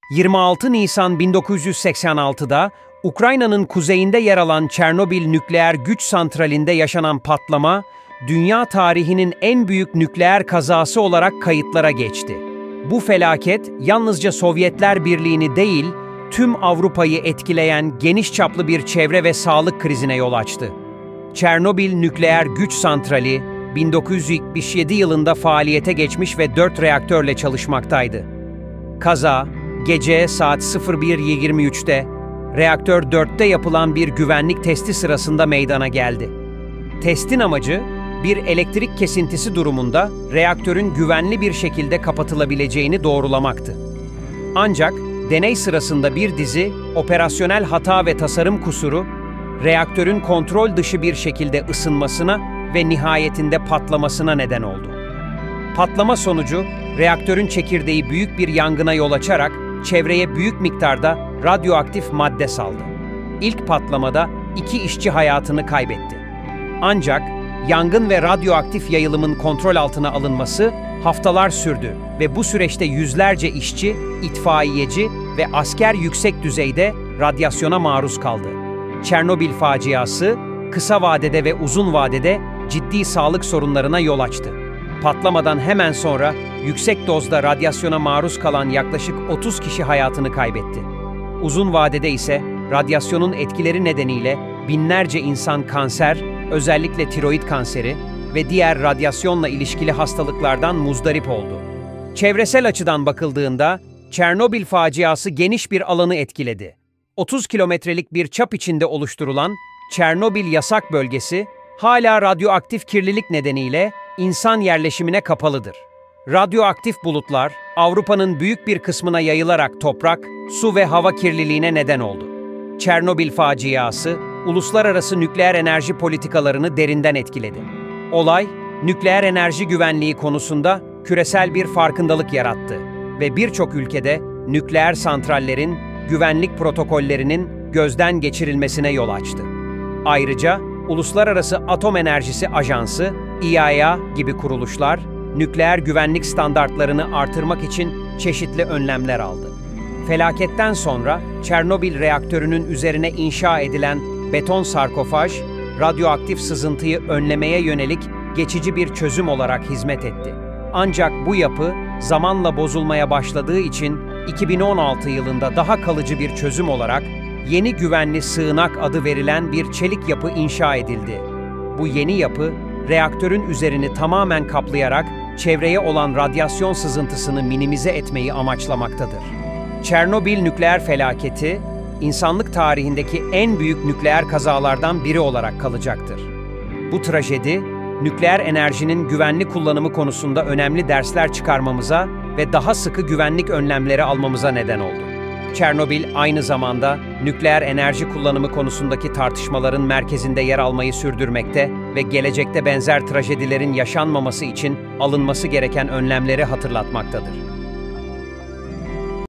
26 Nisan 1986'da Ukrayna'nın kuzeyinde yer alan Çernobil nükleer güç santralinde yaşanan patlama, dünya tarihinin en büyük nükleer kazası olarak kayıtlara geçti. Bu felaket yalnızca Sovyetler Birliği'ni değil, tüm Avrupa'yı etkileyen geniş çaplı bir çevre ve sağlık krizine yol açtı. Çernobil nükleer güç santrali 1977 yılında faaliyete geçmiş ve 4 reaktörle çalışmaktaydı. Kaza, gece saat 01:23'te reaktör 4'te yapılan bir güvenlik testi sırasında meydana geldi. Testin amacı, bir elektrik kesintisi durumunda reaktörün güvenli bir şekilde kapatılabileceğini doğrulamaktı. Ancak deney sırasında bir dizi operasyonel hata ve tasarım kusuru, reaktörün kontrol dışı bir şekilde ısınmasına ve nihayetinde patlamasına neden oldu. Patlama sonucu, reaktörün çekirdeği büyük bir yangına yol açarak çevreye büyük miktarda radyoaktif madde saldı. İlk patlamada 2 işçi hayatını kaybetti. Ancak yangın ve radyoaktif yayılımın kontrol altına alınması haftalar sürdü ve bu süreçte yüzlerce işçi, itfaiyeci ve asker yüksek düzeyde radyasyona maruz kaldı. Çernobil faciası, kısa vadede ve uzun vadede ciddi sağlık sorunlarına yol açtı. Patlamadan hemen sonra yüksek dozda radyasyona maruz kalan yaklaşık 30 kişi hayatını kaybetti. Uzun vadede ise radyasyonun etkileri nedeniyle binlerce insan kanser, özellikle tiroid kanseri ve diğer radyasyonla ilişkili hastalıklardan muzdarip oldu. Çevresel açıdan bakıldığında Çernobil faciası geniş bir alanı etkiledi. 30 kilometrelik bir çap içinde oluşturulan Çernobil yasak bölgesi hala radyoaktif kirlilik nedeniyle insan yerleşimine kapalıdır. Radyoaktif bulutlar Avrupa'nın büyük bir kısmına yayılarak toprak, su ve hava kirliliğine neden oldu. Çernobil faciası, uluslararası nükleer enerji politikalarını derinden etkiledi. Olay, nükleer enerji güvenliği konusunda küresel bir farkındalık yarattı ve birçok ülkede nükleer santrallerin güvenlik protokollerinin gözden geçirilmesine yol açtı. Ayrıca, Uluslararası Atom Enerjisi Ajansı, IAEA gibi kuruluşlar, nükleer güvenlik standartlarını artırmak için çeşitli önlemler aldı. Felaketten sonra Çernobil reaktörünün üzerine inşa edilen beton sarkofaj, radyoaktif sızıntıyı önlemeye yönelik geçici bir çözüm olarak hizmet etti. Ancak bu yapı zamanla bozulmaya başladığı için 2016 yılında daha kalıcı bir çözüm olarak yeni güvenli sığınak adı verilen bir çelik yapı inşa edildi. Bu yeni yapı, reaktörün üzerini tamamen kaplayarak çevreye olan radyasyon sızıntısını minimize etmeyi amaçlamaktadır. Çernobil nükleer felaketi, insanlık tarihindeki en büyük nükleer kazalardan biri olarak kalacaktır. Bu trajedi, nükleer enerjinin güvenli kullanımı konusunda önemli dersler çıkarmamıza ve daha sıkı güvenlik önlemleri almamıza neden oldu. Çernobil aynı zamanda nükleer enerji kullanımı konusundaki tartışmaların merkezinde yer almayı sürdürmekte ve gelecekte benzer trajedilerin yaşanmaması için alınması gereken önlemleri hatırlatmaktadır.